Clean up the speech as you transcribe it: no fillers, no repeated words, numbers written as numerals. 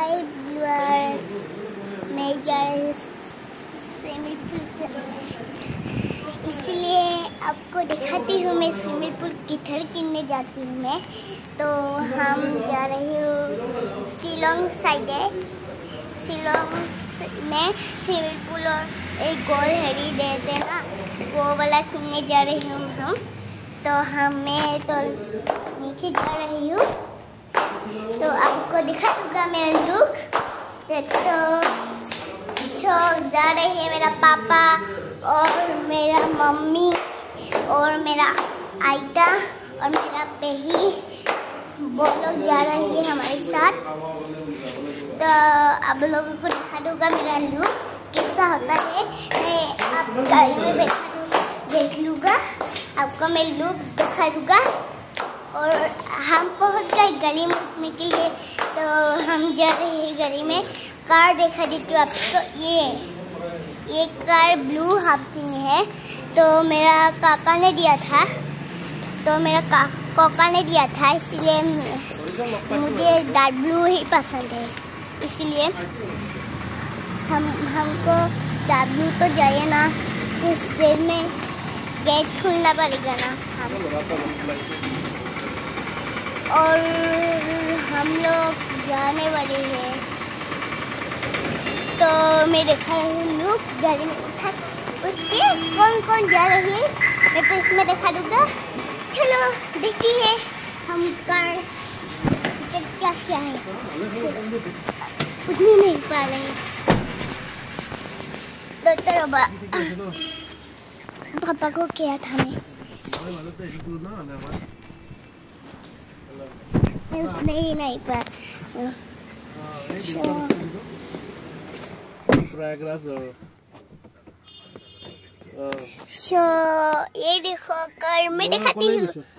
हाय viewer, मैं जा रही हूँ स्विमिंग पूल, इसलिए आपको दिखाती हूँ मैं स्विमिंग पूल किधर किनने जाती हूँ मैं। तो हम जा रही हूँ शिलोंग साइड है, शिलोंग में स्विमिंग पूल और एक गोल हेरी देते हैं ना, वो वाला किनने जा रही हूँ हम। तो हमें तो नीचे जा रही हूँ, तो आपको दिखा दूँगा मेरा लुक। तो जा रही है मेरा पापा और मेरा मम्मी और मेरा आयता और मेरा बही, वो लोग जा रही है हमारे साथ। तो आप लोगों को दिखा दूँगा मेरा लुक कैसा होता है। मैं आप गाड़ी में देख लूँगा, आपको मैं लुक दिखा दूँगा। और हम पहुँच गए गली में उठने के लिए, तो हम जा रहे हैं गली में। कार देखा देती हूँ आपको, ये कार ब्लू हाफकिंग है, तो मेरा काका ने दिया था, इसलिए मुझे डार्क ब्लू ही पसंद है, इसलिए हमको डार्क ब्लू तो चाहिए ना, कुछ देर में गेट खुलना पड़ेगा ना और हम लोग जाने वाले हैं। तो मैं देखा रही हूँ लोग गाड़ी में उठ के कौन जा रही है, मैं तो इसमें दिखा दूँगा। चलो देखती है हम कार क्या है, उतनी नहीं पा रही। पापा को क्या था नहीं पा। ये देखो कार मैं दिखाती हूँ।